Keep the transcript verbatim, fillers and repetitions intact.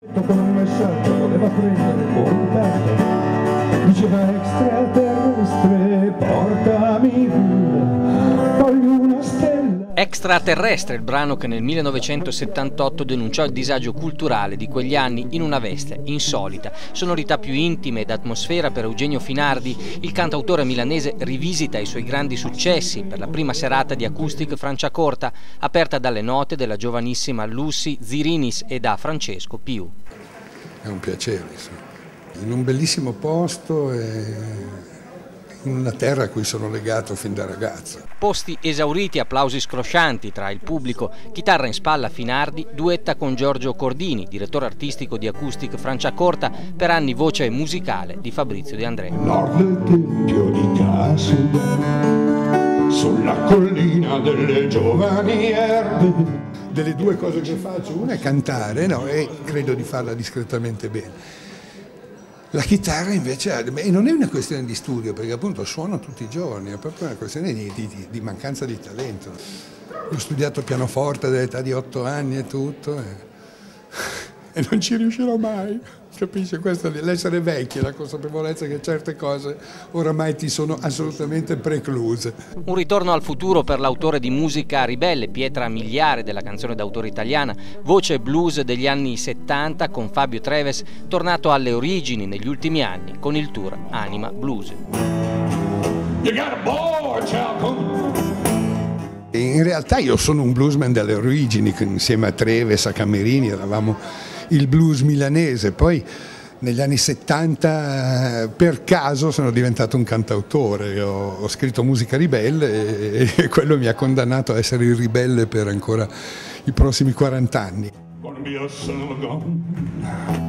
Con un messaggio voleva prendere contatto, diceva extraterrestre, portami pure, voglio una stella. Extraterrestre, il brano che nel millenovecentosettantotto denunciò il disagio culturale di quegli anni in una veste insolita. Sonorità più intime ed atmosfera per Eugenio Finardi, il cantautore milanese rivisita i suoi grandi successi per la prima serata di Acoustic Franciacorta, aperta dalle note della giovanissima Lucy Zirinis e da Francesco Più. È un piacere, insomma. In un bellissimo posto e in una terra a cui sono legato fin da ragazzo. Posti esauriti, applausi scroscianti tra il pubblico. Chitarra in spalla Finardi duetta con Giorgio Cordini, direttore artistico di Acoustic Franciacorta, per anni voce musicale di Fabrizio De André. Nord del tempio di Cassel, sulla collina delle giovani erbe. Delle due cose che faccio, una è cantare, no, e credo di farla discretamente bene. La chitarra invece, e non è una questione di studio, perché appunto suono tutti i giorni, è proprio una questione di, di, di mancanza di talento. Ho studiato pianoforte all'età di otto anni e tutto, e, e non ci riuscirò mai. Capisci? Questo l'essere vecchi, la consapevolezza che certe cose oramai ti sono assolutamente precluse. Un ritorno al futuro per l'autore di musica ribelle, pietra miliare della canzone d'autore italiana, voce blues degli anni settanta con Fabio Treves, tornato alle origini negli ultimi anni con il tour Anima Blues. In realtà io sono un bluesman dalle origini, insieme a Treves, a Camerini, eravamo il blues milanese. Poi negli anni settanta per caso sono diventato un cantautore, ho, ho scritto musica ribelle e, e quello mi ha condannato a essere il ribelle per ancora i prossimi quaranta anni.